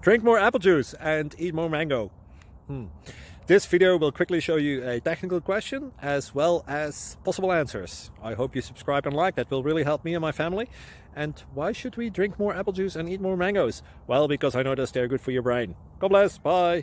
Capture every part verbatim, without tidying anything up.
Drink more apple juice and eat more mango. Hmm. This video will quickly show you a technical question as well as possible answers. I hope you subscribe and like, that will really help me and my family. And why should we drink more apple juice and eat more mangoes? Well, because I noticed they're good for your brain. God bless, bye!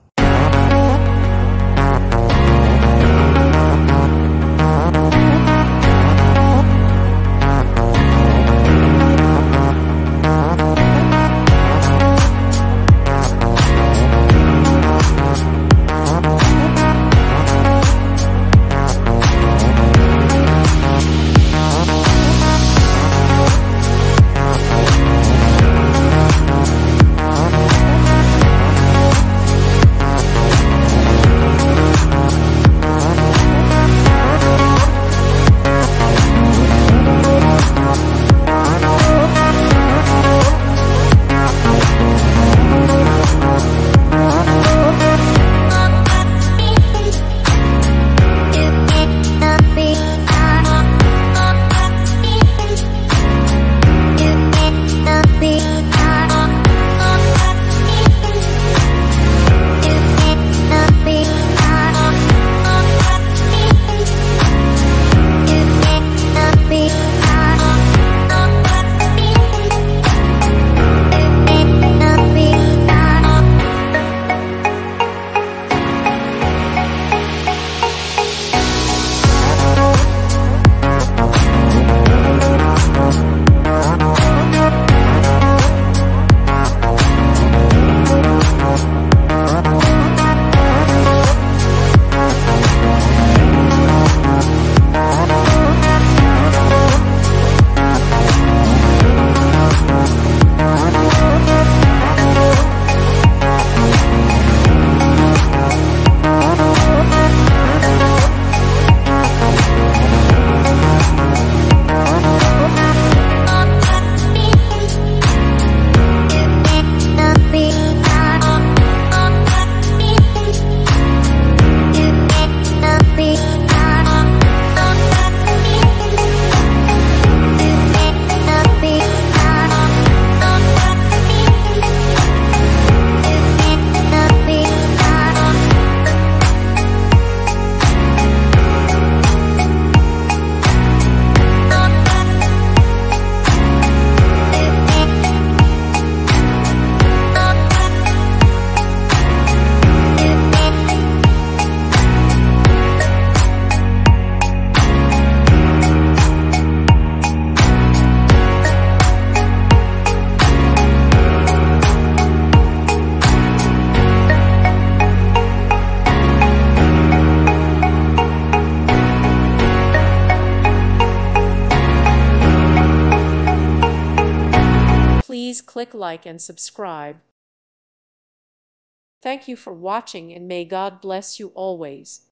Please click like and subscribe. Thank you for watching, and may God bless you always.